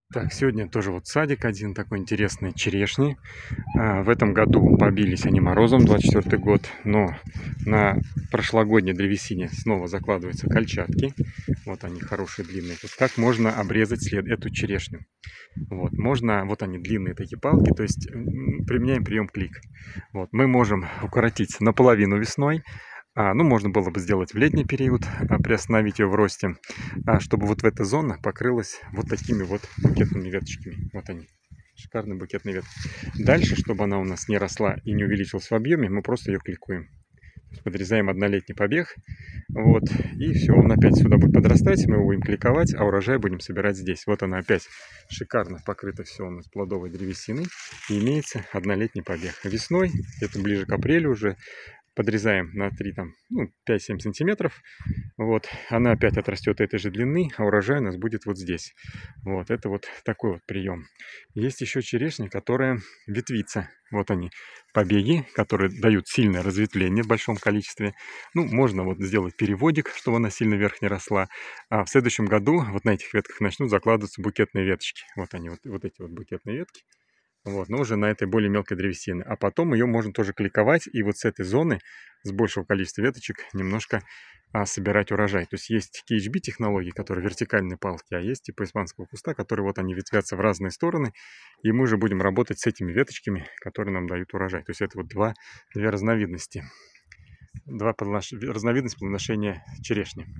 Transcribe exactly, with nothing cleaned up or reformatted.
Так, сегодня тоже вот садик один такой интересный, черешни. А, в этом году побились они морозом, двадцать четвёртый год, но на прошлогодней древесине снова закладываются кольчатки. Вот они хорошие, длинные. Вот как можно обрезать след, эту черешню? Вот, можно, вот они длинные такие палки, то есть м, применяем прием клик. Вот, мы можем укоротить наполовину весной. А, ну, можно было бы сделать в летний период, а, приостановить ее в росте, а, чтобы вот в эта зона покрылась вот такими вот букетными веточками. Вот они, шикарные букетные ветки. Дальше, чтобы она у нас не росла и не увеличилась в объеме, мы просто ее кликуем. Подрезаем однолетний побег, вот, и все, он опять сюда будет подрастать, мы его будем кликовать, а урожай будем собирать здесь. Вот она опять шикарно покрыто все у нас плодовой древесиной, и имеется однолетний побег. Весной, это ближе к апрелю уже, подрезаем на три, там, ну, пять-семь сантиметров. Вот, она опять отрастет этой же длины, а урожай у нас будет вот здесь. Вот, это вот такой вот прием. Есть еще черешня, которая ветвится. Вот они, побеги, которые дают сильное разветвление в большом количестве. Ну, можно вот сделать переводик, чтобы она сильно вверх не росла. А в следующем году вот на этих ветках начнут закладываться букетные веточки. Вот они, вот, вот эти вот букетные ветки. Вот, но уже на этой более мелкой древесины. А потом ее можно тоже кликовать, и вот с этой зоны, с большего количества веточек, немножко а, собирать урожай. То есть есть кей эйч би технологии, которые вертикальные палки, а есть типа испанского куста, которые вот они ветвятся в разные стороны, и мы уже будем работать с этими веточками, которые нам дают урожай. То есть это вот два, две разновидности. Два разновидности плодоношения черешни.